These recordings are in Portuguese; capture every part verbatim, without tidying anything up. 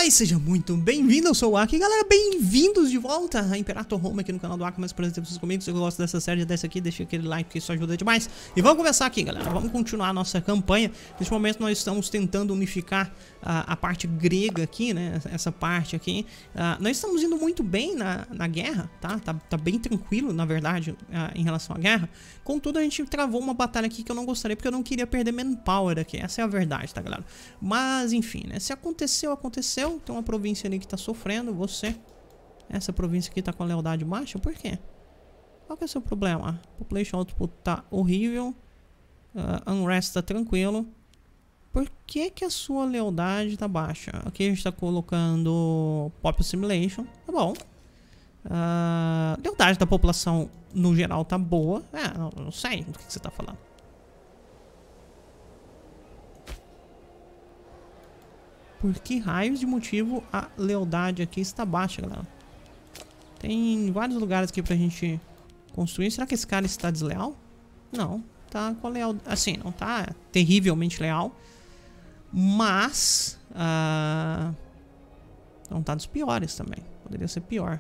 Fala aí, seja muito bem-vindo, eu sou o Aki. Galera, bem-vindos de volta a Imperator Home aqui no canal do Aki. Mais prazer ter vocês comigo. Se você gosta dessa série, dessa aqui, deixa aquele like que isso ajuda demais. E vamos começar aqui, galera. Vamos continuar a nossa campanha. Neste momento nós estamos tentando unificar uh, a parte grega aqui, né? Essa parte aqui. Uh, nós estamos indo muito bem na, na guerra, tá? tá? Tá bem tranquilo, na verdade, uh, em relação à guerra. Contudo, a gente travou uma batalha aqui que eu não gostaria, porque eu não queria perder manpower aqui. Essa é a verdade, tá, galera? Mas, enfim, né? Se aconteceu, aconteceu. Tem uma província ali que tá sofrendo. Você, essa província aqui tá com a lealdade baixa. Por quê? Qual que é o seu problema? Population output tá horrível. uh, Unrest tá tranquilo. Por que que a sua lealdade tá baixa? Aqui a gente tá colocando Pop Assimilation. Tá bom. uh, Lealdade da população no geral tá boa. É, não, não sei do que, que você tá falando. Por que raios de motivo a lealdade aqui está baixa, galera? Tem vários lugares aqui pra gente construir. Será que esse cara está desleal? Não, tá com a lealdade. Assim, não tá terrivelmente leal. Mas uh, não tá dos piores também. Poderia ser pior.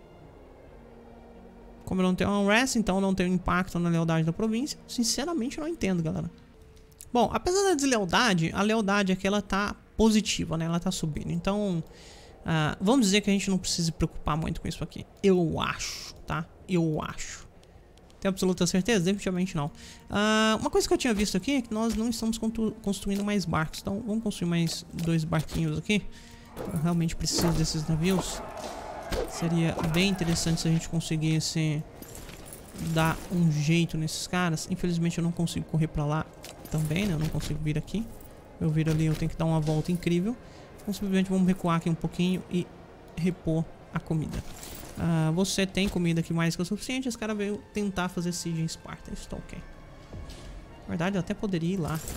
Como eu não tenho unrest, então não tenho impacto na lealdade da província. Sinceramente, eu não entendo, galera. Bom, apesar da deslealdade, a lealdade aqui ela tá positiva, né? Ela tá subindo. Então, uh, vamos dizer que a gente não precisa se preocupar muito com isso aqui. Eu acho, tá? Eu acho. Tem absoluta certeza? Definitivamente não. Uh, uma coisa que eu tinha visto aqui é que nós não estamos construindo mais barcos. Então, vamos construir mais dois barquinhos aqui. Eu realmente preciso desses navios. Seria bem interessante se a gente conseguisse dar um jeito nesses caras. Infelizmente, eu não consigo correr pra lá também, né? Eu não consigo vir aqui. Eu vir ali, eu tenho que dar uma volta incrível. Então simplesmente vamos recuar aqui um pouquinho e repor a comida. uh, Você tem comida aqui mais que o suficiente. Esse cara veio tentar fazer siege em Esparta. Isso tá ok. Na verdade eu até poderia ir lá.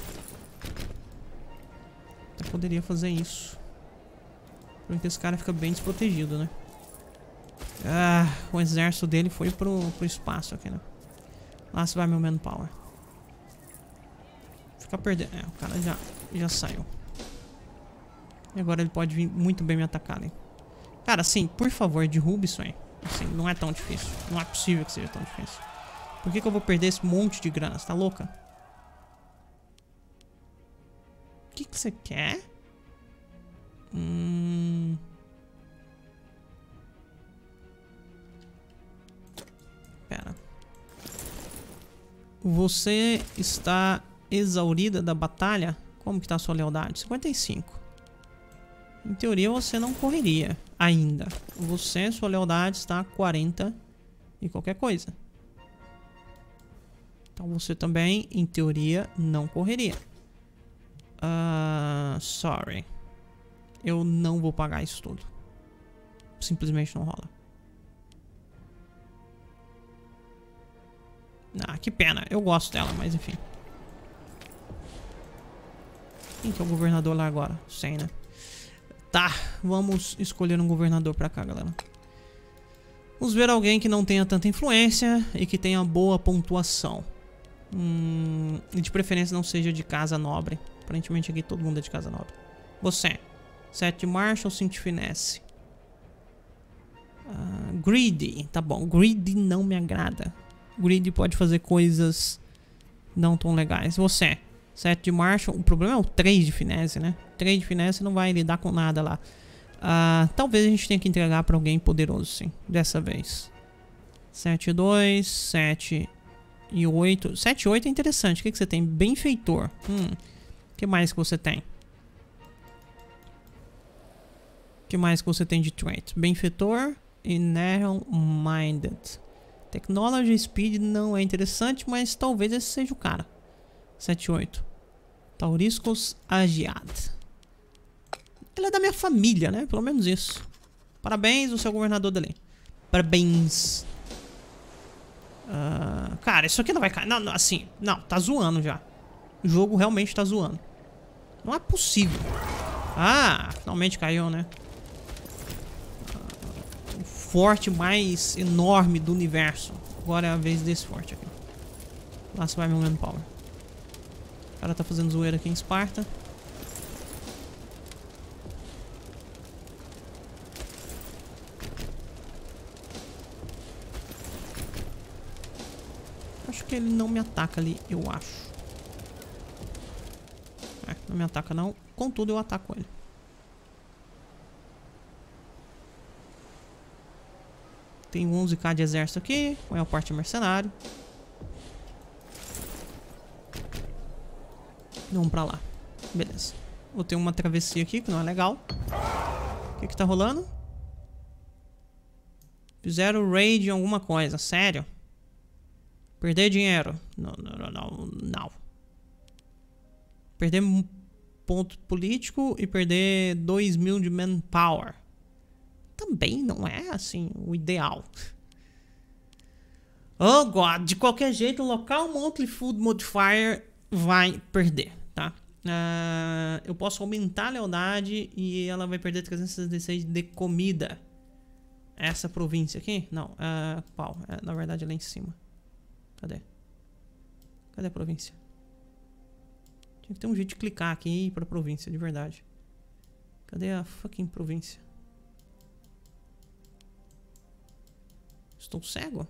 Até poderia fazer isso. Porque esse cara fica bem desprotegido, né? Ah, o exército dele foi pro, pro espaço aqui, né? Lá se vai meu manpower. Ficar perdendo. É, o cara já, já saiu. E agora ele pode vir muito bem me atacar, né? Cara, assim, por favor, derruba isso aí. Assim, não é tão difícil. Não é possível que seja tão difícil. Por que que eu vou perder esse monte de grana? Você tá louca? O que que você quer? Hum... Pera. Você está exaurida da batalha? Como que tá a sua lealdade? cinquenta e cinco. Em teoria você não correria ainda. Você, sua lealdade está quarenta e qualquer coisa. Então você também, em teoria, não correria. uh, Sorry. Eu não vou pagar isso tudo. Simplesmente não rola. Ah, que pena. Eu gosto dela, mas enfim. Quem que é o governador lá agora? Sei, né? Tá, vamos escolher um governador pra cá, galera. Vamos ver alguém que não tenha tanta influência e que tenha boa pontuação. Hum, e de preferência não seja de casa nobre. Aparentemente aqui todo mundo é de casa nobre. Você. sete de Marshall, cinco de Finesse. Uh, greedy. Tá bom, Greedy não me agrada. Greedy pode fazer coisas não tão legais. Você. sete de Marshall. O problema é o três de Finesse, né? três de Finesse não vai lidar com nada lá. Uh, talvez a gente tenha que entregar pra alguém poderoso, sim. Dessa vez. sete, dois, sete e oito. sete e oito é interessante. O que, que você tem? Benfeitor. Hum. O que mais que você tem? O que mais que você tem de trait? Benfeitor e Narrow Minded. Technology Speed não é interessante, mas talvez esse seja o cara. sete e oito. Tauriscos Agiad. Ele é da minha família, né? Pelo menos isso. Parabéns, o seu governador dali. Parabéns. Uh, cara, isso aqui não vai cair. Não, não, assim, não, tá zoando já. O jogo realmente tá zoando. Não é possível. Ah, finalmente caiu, né? Uh, o forte mais enorme do universo. Agora é a vez desse forte aqui. Lá se vai meu manpower. O cara tá fazendo zoeira aqui em Esparta. acho que ele não me ataca ali, eu acho. É, não me ataca não. Contudo, eu ataco ele. Tem onze k de exército aqui. Qual é a parte mercenário? Vamos pra lá. Beleza. Vou ter uma travessia aqui, que não é legal. O que que tá rolando? Fizeram raid em alguma coisa. Sério? Perder dinheiro. Não, não, não, não. Perder ponto político e perder dois mil de manpower. Também não é, assim, o ideal. Oh, God. De qualquer jeito, o local monthly food modifier vai perder, tá? Uh, eu posso aumentar a lealdade e ela vai perder trezentos e sessenta e seis de comida. Essa província aqui? Não. Uh, qual? Uh, na verdade, é lá em cima. Cadê? Cadê a província? Tinha que ter um jeito de clicar aqui e ir pra província, de verdade. Cadê a fucking província? Estou cego?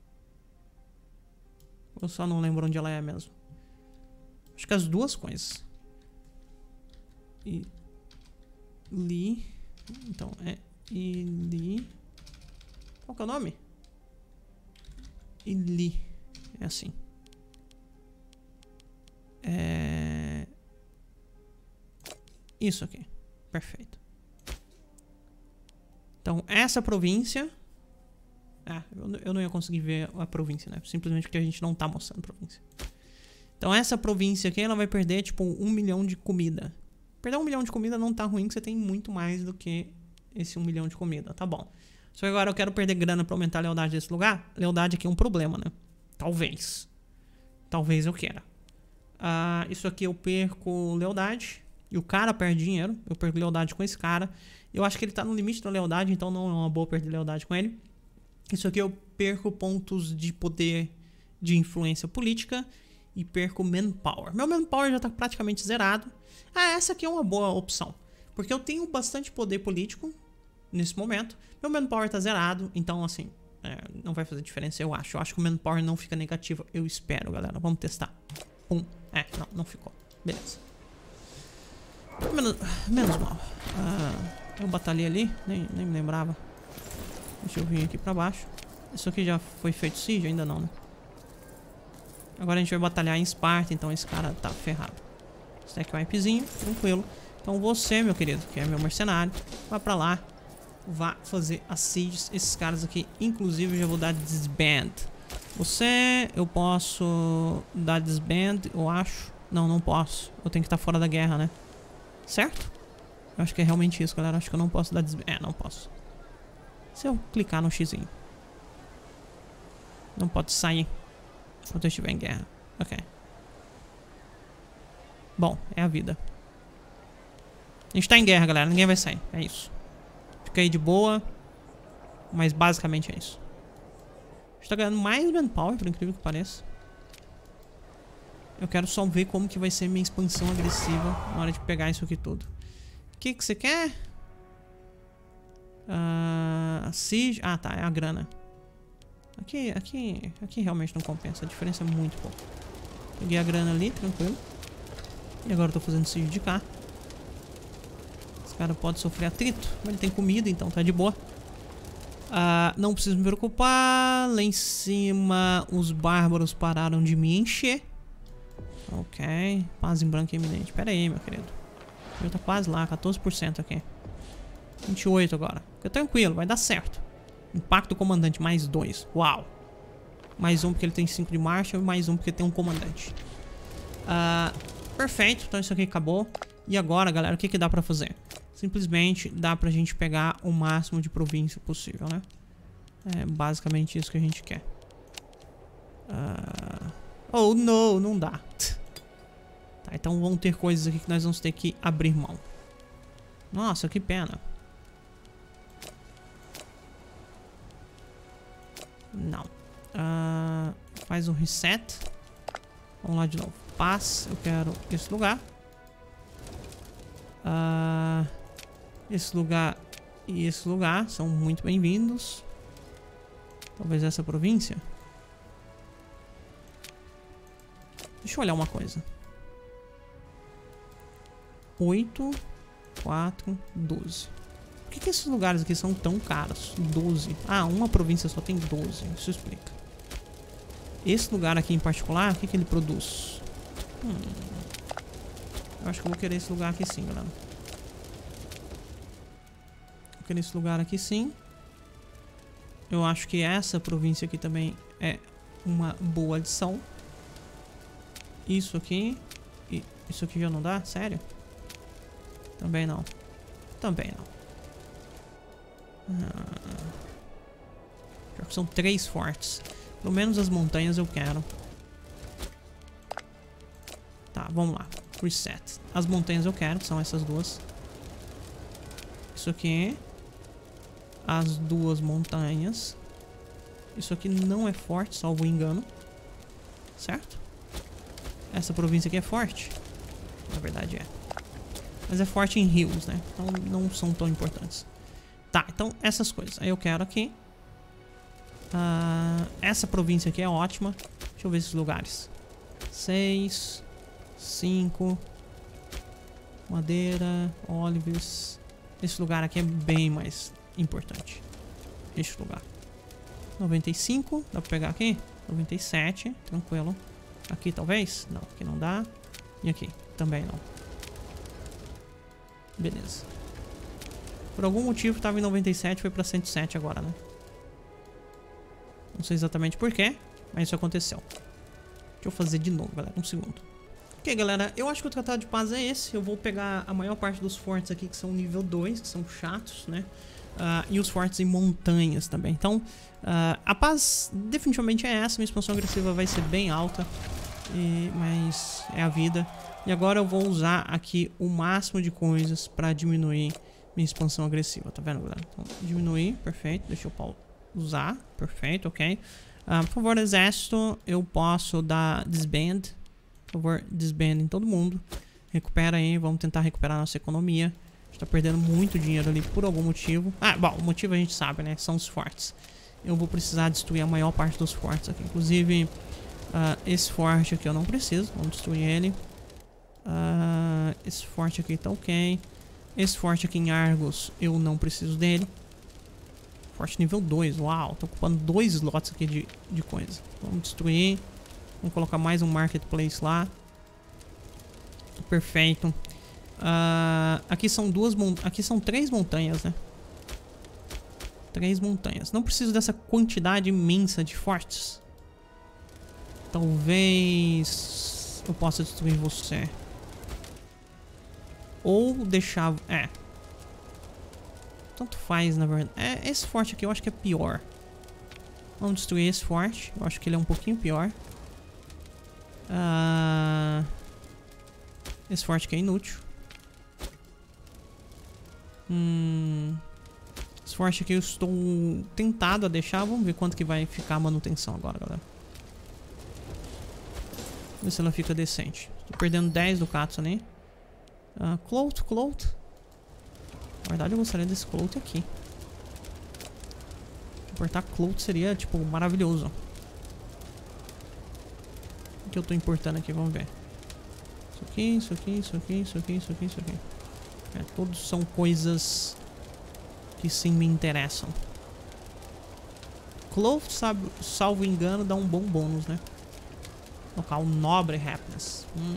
Ou só não lembro onde ela é mesmo? Acho que as duas coisas. E... Li... Então, é... Ili... Qual que é o nome? Ili... É assim. É... Isso aqui. Perfeito. Então, essa província... Ah, eu não ia conseguir ver a província, né? Simplesmente porque a gente não tá mostrando a província. Então, essa província aqui, ela vai perder, tipo, um milhão de comida. Perder um milhão de comida não tá ruim, que você tem muito mais do que esse um milhão de comida. Tá bom. Só que agora eu quero perder grana pra aumentar a lealdade desse lugar. Lealdade aqui é um problema, né? Talvez. Talvez eu queira. Ah, isso aqui eu perco lealdade. E o cara perde dinheiro. Eu perco lealdade com esse cara. Eu acho que ele tá no limite da lealdade, então não é uma boa perder lealdade com ele. Isso aqui eu perco pontos de poder de influência política e perco manpower. Meu manpower já tá praticamente zerado. Ah, essa aqui é uma boa opção. Porque eu tenho bastante poder político nesse momento. Meu manpower tá zerado, então assim, é, não vai fazer diferença, eu acho. Eu acho que o manpower não fica negativo. Eu espero, galera. Vamos testar. Pum. É, não, não ficou. Beleza. Menos, menos mal. Ah, eu batalhei ali, nem, nem me lembrava. Deixa eu vir aqui pra baixo. Isso aqui já foi feito siege? Ainda não, né? Agora a gente vai batalhar em Esparta, então esse cara tá ferrado. Stack wipezinho, tranquilo. Então você, meu querido, que é meu mercenário, vá pra lá. Vá fazer as sieges. Esses caras aqui, inclusive, eu já vou dar disband. Você, eu posso dar disband, eu acho. Não, não posso. Eu tenho que estar fora da guerra, né? Certo? Eu acho que é realmente isso, galera. Acho que eu não posso dar disband. É, não posso. Se eu clicar no xizinho. Não pode sair enquanto eu estiver em guerra. Ok. Bom, é a vida. A gente tá em guerra, galera. Ninguém vai sair. É isso. Fica aí de boa. Mas basicamente é isso. A gente tá ganhando mais manpower, por incrível que pareça. Eu quero só ver como que vai ser minha expansão agressiva na hora de pegar isso aqui tudo. O que que você quer? Uh, siege. Ah, tá. É a grana. Aqui, aqui, aqui realmente não compensa. A diferença é muito pouco. Peguei a grana ali, tranquilo. E agora eu tô fazendo siege de cá. Esse cara pode sofrer atrito, mas ele tem comida, então tá de boa. Uh, não preciso me preocupar. Lá em cima, os bárbaros pararam de me encher. Ok. Paz em branco iminente. Pera aí, meu querido. Eu tô quase lá, quatorze por cento aqui. vinte e oito agora. Fica tranquilo, vai dar certo. Impacto comandante, mais dois. Uau. Mais um porque ele tem cinco de marcha e mais um porque tem um comandante. Uh, perfeito, então isso aqui acabou. E agora, galera, o que que dá pra fazer? Simplesmente dá pra gente pegar o máximo de província possível, né? É basicamente isso que a gente quer. Uh... Oh, não, não dá. Tá, então vão ter coisas aqui que nós vamos ter que abrir mão. Nossa, que pena. Não. Uh, faz um reset. Vamos lá de novo. Paz, eu quero esse lugar. Uh, esse lugar e esse lugar são muito bem-vindos. Talvez essa província. Deixa eu olhar uma coisa. oito, quatro, doze. Por que, que esses lugares aqui são tão caros? doze. Ah, uma província só tem doze. Isso explica. Esse lugar aqui em particular, o que, que ele produz? Hum, eu acho que eu vou querer esse lugar aqui sim, galera. Vou querer esse lugar aqui sim. Eu acho que essa província aqui também é uma boa adição. Isso aqui. E isso aqui já não dá? Sério? Também não. Também não. Ah, são três fortes. Pelo menos as montanhas eu quero. Tá, vamos lá. Reset. As montanhas eu quero, que são essas duas. Isso aqui. As duas montanhas. Isso aqui não é forte, salvo engano. Certo? Essa província aqui é forte. Na verdade é. Mas é forte em rios, né? Então não são tão importantes. Tá, então essas coisas. Aí eu quero aqui. Uh, essa província aqui é ótima. Deixa eu ver esses lugares. seis, cinco. Madeira, Olives. Esse lugar aqui é bem mais importante. Este lugar. noventa e cinco. Dá pra pegar aqui? noventa e sete. Tranquilo. Aqui talvez? Não, aqui não dá. E aqui? Também não. Beleza. Por algum motivo tava em noventa e sete, foi pra cento e sete agora, né? Não sei exatamente porquê, mas isso aconteceu. Deixa eu fazer de novo, galera. Um segundo. Ok, galera. Eu acho que o Tratado de Paz é esse. Eu vou pegar a maior parte dos fortes aqui que são nível dois, que são chatos, né? Uh, e os fortes em montanhas também. Então, uh, a paz definitivamente é essa. Minha expansão agressiva vai ser bem alta. E, mas é a vida. E agora eu vou usar aqui o máximo de coisas para diminuir minha expansão agressiva. Tá vendo, galera? Então, diminuir. Perfeito. Deixa eu usar. Perfeito, ok. Uh, por favor, exército, eu posso dar disband. Por favor, disband em todo mundo. Recupera aí. Vamos tentar recuperar nossa economia. A gente tá perdendo muito dinheiro ali por algum motivo. Ah, bom, o motivo a gente sabe, né? São os fortes. Eu vou precisar destruir a maior parte dos fortes aqui. Inclusive, uh, esse forte aqui eu não preciso. Vamos destruir ele. Uh, esse forte aqui tá ok. Esse forte aqui em Argos, eu não preciso dele. Forte nível dois, uau. Tô ocupando dois slots aqui de, de coisa. Vamos destruir. Vamos colocar mais um marketplace lá. Perfeito. Uh, aqui são duas aqui são três montanhas, né? Três montanhas. Não preciso dessa quantidade imensa de fortes. Talvez eu possa destruir você. Ou deixar... É. Tanto faz, na verdade. É, esse forte aqui eu acho que é pior. Vamos destruir esse forte. Eu acho que ele é um pouquinho pior. Uh, esse forte aqui é inútil. Hum, esse forte aqui eu estou tentado a deixar. Vamos ver quanto que vai ficar a manutenção agora, galera. Vamos ver se ela fica decente. Estou perdendo dez do Katsune. Uh, Clout, Clout. Na verdade eu gostaria desse Clout aqui. Importar Clout seria, tipo, maravilhoso. O que eu estou importando aqui? Vamos ver. Isso aqui, isso aqui, isso aqui, isso aqui, isso aqui, isso aqui. É, todos são coisas que sim me interessam. Cloth, sabe, salvo engano, dá um bom bônus, né? Local Nobre Happiness. Hum.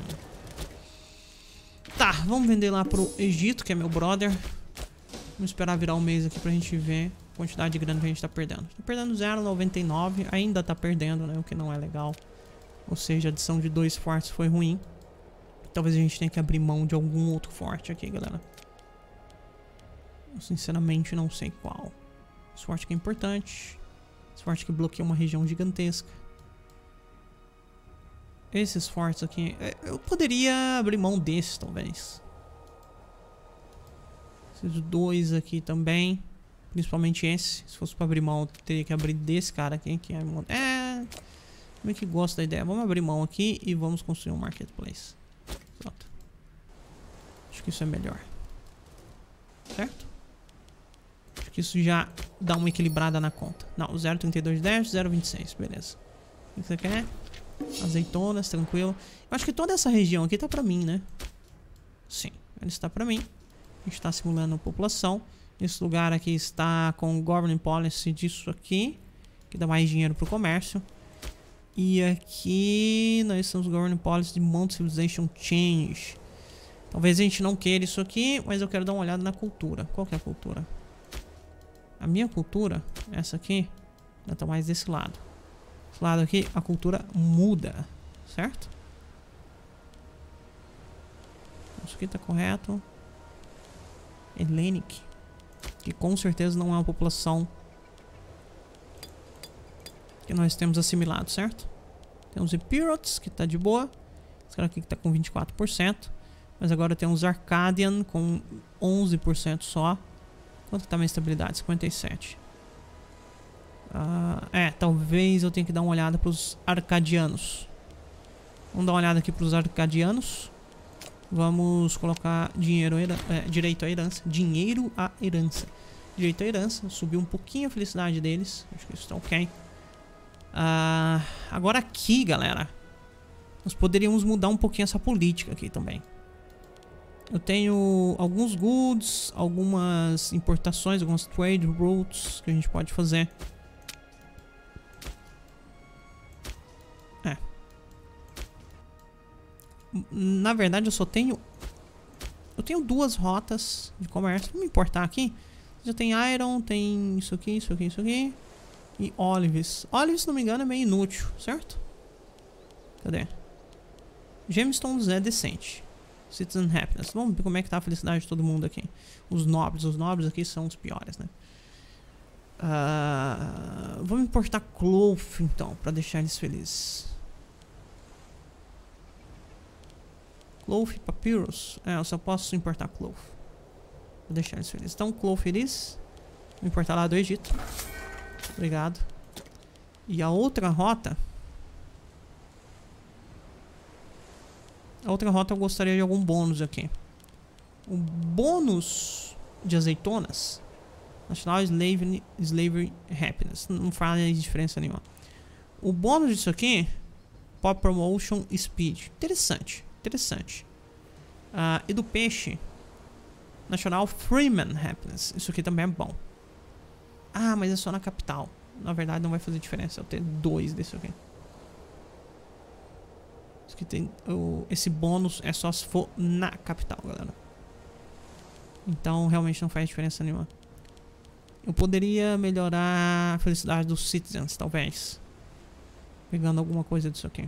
Tá, vamos vender lá pro Egito, que é meu brother. Vamos esperar virar um mês aqui pra gente ver a quantidade de grana que a gente tá perdendo. Tá perdendo zero vírgula noventa e nove, ainda tá perdendo, né? O que não é legal. Ou seja, a adição de dois fortes foi ruim. Talvez a gente tenha que abrir mão de algum outro forte aqui, galera. Eu sinceramente não sei qual. Esse forte aqui é importante. Esse forte que bloqueia uma região gigantesca. Esses fortes aqui... Eu poderia abrir mão desses, talvez. Esses dois aqui também. Principalmente esse. Se fosse pra abrir mão, eu teria que abrir desse cara aqui. Que é... é... Meio que gosto da ideia. Vamos abrir mão aqui e vamos construir um marketplace. Pronto. Acho que isso é melhor. Certo? Acho que isso já dá uma equilibrada na conta. Não, zero vírgula trinta e dois de déficit, zero vírgula vinte e seis. Beleza. O que você quer? Azeitonas, tranquilo. Eu acho que toda essa região aqui tá pra mim, né? Sim, ele está pra mim. A gente tá simulando a população. Esse lugar aqui está com o Government Policy disso aqui, que dá mais dinheiro pro comércio. E aqui nós temos o Government Policy de Mount Civilization Change. Talvez a gente não queira isso aqui, mas eu quero dar uma olhada na cultura. Qual que é a cultura? A minha cultura, essa aqui, ela tá mais desse lado. Esse lado aqui, a cultura muda, certo? Isso aqui tá correto. Hellenic, que com certeza não é uma população que nós temos assimilado, certo? Temos Epirots, que tá de boa. Esse cara aqui que tá com vinte e quatro por cento. Mas agora temos Arcadian com onze por cento só. Quanto tá a minha estabilidade? cinquenta e sete. Uh, é, talvez eu tenha que dar uma olhada pros Arcadianos. Vamos dar uma olhada aqui pros Arcadianos. Vamos colocar dinheiro, é, direito à herança. Dinheiro à herança. Direito à herança. Subiu um pouquinho a felicidade deles. Acho que isso tá ok. Uh, agora aqui, galera, nós poderíamos mudar um pouquinho essa política aqui também. Eu tenho alguns goods, algumas importações, algumas trade routes que a gente pode fazer. É. Na verdade eu só tenho... Eu tenho duas rotas de comércio. Vamos importar aqui. Já tem Iron, tem isso aqui, isso aqui, isso aqui. E Olives. Olives, se não me engano, é meio inútil, certo? Cadê? Gemstones é decente. Citizen Happiness. Vamos ver como é que tá a felicidade de todo mundo aqui. Os nobres. Os nobres aqui são os piores, né? Uh, vamos importar Cloth, então, pra deixar eles felizes. Cloth e Papyrus. É, eu só posso importar Cloth. Vou deixar eles felizes. Então, Cloth feliz. Vou importar lá do Egito. Obrigado. E a outra rota... A outra rota eu gostaria de algum bônus aqui. O bônus de azeitonas. National Slavery, Slavery Happiness. Não faz diferença nenhuma. O bônus disso aqui... Pop Promotion Speed. Interessante. Interessante. Uh, e do peixe... National Freeman Happiness. Isso aqui também é bom. Ah, mas é só na capital. Na verdade não vai fazer diferença eu ter dois desse aqui. Isso aqui tem, o, esse bônus é só se for na capital, galera. Então realmente não faz diferença nenhuma. Eu poderia melhorar a felicidade dos citizens, talvez. Pegando alguma coisa disso aqui.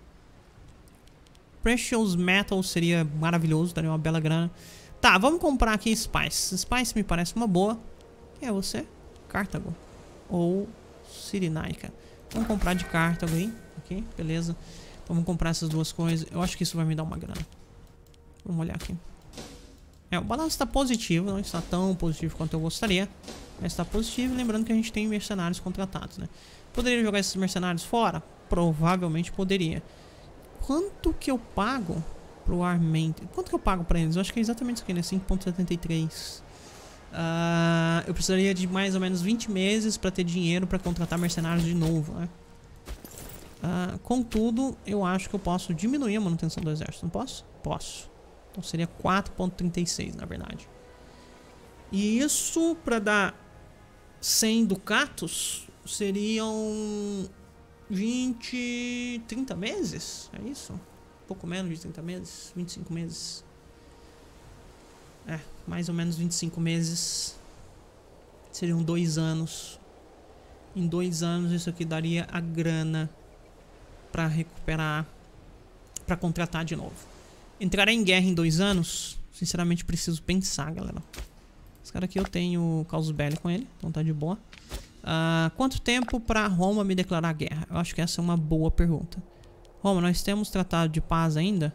Precious Metal seria maravilhoso, daria uma bela grana. Tá, vamos comprar aqui Spice. Spice me parece uma boa. Quem é você? Cartago ou Cirenaica. Vamos comprar de Cartago aí. Ok, beleza. Então vamos comprar essas duas coisas. Eu acho que isso vai me dar uma grana. Vamos olhar aqui. É, o balanço está positivo. Não está tão positivo quanto eu gostaria. Mas está positivo. Lembrando que a gente tem mercenários contratados, né? Poderia jogar esses mercenários fora? Provavelmente poderia. Quanto que eu pago pro armamento? Quanto que eu pago pra eles? Eu acho que é exatamente isso aqui, né? cinco vírgula setenta e três. Uh, eu precisaria de mais ou menos vinte meses para ter dinheiro para contratar mercenários de novo, né? Uh, contudo, eu acho que eu posso diminuir a manutenção do exército. Não posso? Posso. Então seria quatro vírgula trinta e seis, na verdade. E isso para dar cem ducatos seriam vinte, trinta meses? É isso? Um pouco menos de trinta meses? vinte e cinco meses? É, mais ou menos vinte e cinco meses. Seriam dois anos. Em dois anos isso aqui daria a grana pra recuperar, pra contratar de novo. Entrar em guerra em dois anos, sinceramente preciso pensar, galera. Esse cara aqui eu tenho casus belli com ele, então tá de boa. Uh, quanto tempo pra Roma me declarar guerra? Eu acho que essa é uma boa pergunta. Roma, nós temos tratado de paz ainda?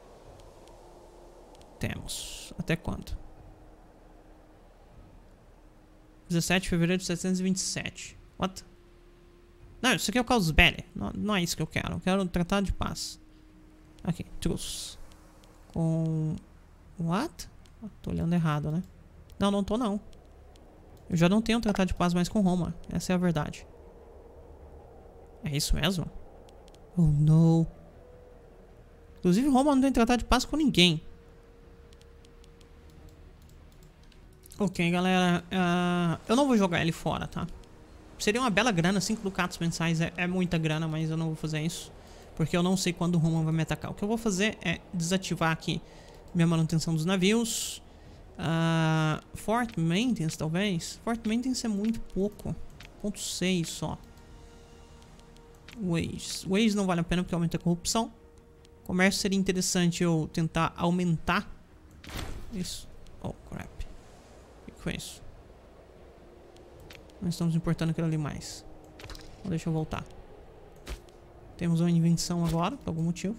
Temos. Até quando? dezessete de fevereiro de setecentos e vinte e sete. What? Não, isso aqui é o casus belli. Não, não é isso que eu quero. Eu quero um tratado de paz. Aqui, truce. Com... What? Oh, tô olhando errado, né? Não, não tô não. Eu já não tenho um tratado de paz mais com Roma. Essa é a verdade. É isso mesmo? Oh, não. Inclusive, Roma não tem tratado de paz com ninguém. Ok, galera. Uh, eu não vou jogar ele fora, tá? Seria uma bela grana. cinco ducatos mensais é, é muita grana, mas eu não vou fazer isso. Porque eu não sei quando o Roma vai me atacar. O que eu vou fazer é desativar aqui minha manutenção dos navios. Uh, Fort Maintenance, talvez. Fort Maintenance é muito pouco. ponto seis só. Wages. Wages não vale a pena porque aumenta a corrupção. Comércio seria interessante eu tentar aumentar. Isso. Oh, crap. O que foi isso? Nós estamos importando aquilo ali mais. Então deixa eu voltar. Temos uma invenção agora, por algum motivo.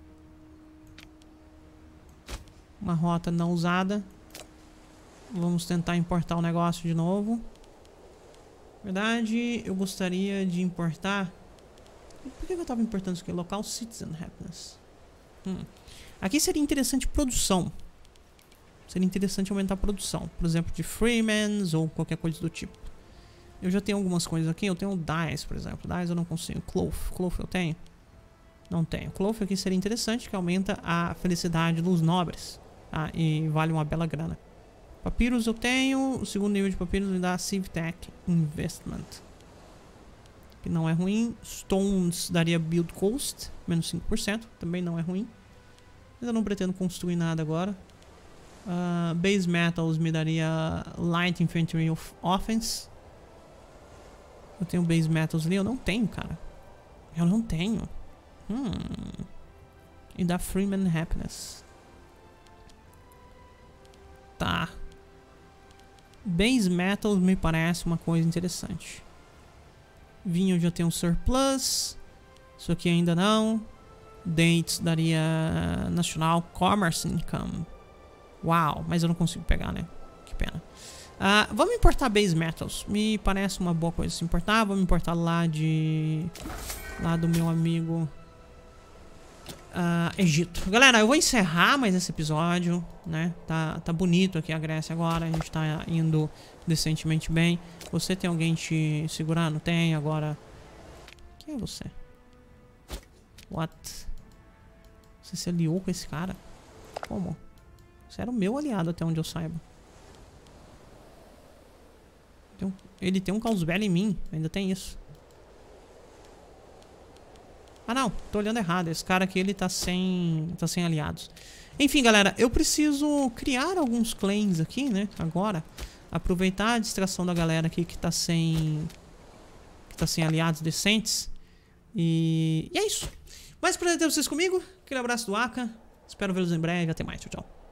Uma rota não usada. Vamos tentar importar o negócio de novo. Na verdade, eu gostaria de importar... Por que eu estava importando isso aqui? Local Citizen Happiness. Hum. Aqui seria interessante produção. Seria interessante aumentar a produção. Por exemplo, de Freemans ou qualquer coisa do tipo. Eu já tenho algumas coisas aqui. Eu tenho o Dice, por exemplo. Dice eu não consigo. Cloth. Cloth eu tenho? Não tenho. Cloth aqui seria interessante, que aumenta a felicidade dos nobres. Tá? E vale uma bela grana. Papyrus eu tenho. O segundo nível de Papyrus me dá Civtech Investment. Que não é ruim. Stones daria Build Cost. Menos cinco por cento. Também não é ruim. Mas eu não pretendo construir nada agora. Uh, Base Metals me daria Light Infantry of Offense. Eu tenho Base Metals ali? Eu não tenho, cara. Eu não tenho. Hum. E dá Freeman Happiness. Tá. Base Metals me parece uma coisa interessante. Vinho eu já tenho um surplus. Isso aqui ainda não. Dates daria National Commerce Income. Uau, mas eu não consigo pegar, né? Que pena. Uh, vamos importar Base Metals. Me parece uma boa coisa se importar. Vamos importar lá de... Lá do meu amigo... Uh, Egito. Galera, eu vou encerrar mais esse episódio, né? Tá, tá bonito aqui a Grécia agora. A gente tá indo decentemente bem. Você tem alguém te segurando? Tem, agora... Quem é você? What? Você se aliou com esse cara? Como? Você era o meu aliado até onde eu saiba. Tem um... Ele tem um caos belli em mim. Ainda tem isso. Ah não, tô olhando errado. Esse cara aqui, ele tá sem... Tá sem aliados. Enfim, galera, eu preciso criar alguns claims aqui, né? Agora. Aproveitar a distração da galera aqui que tá sem... Que tá sem aliados decentes. E... E é isso. Mais prazer ter vocês comigo. Aquele abraço do Aka. Espero vê-los em breve. Até mais. Tchau, tchau.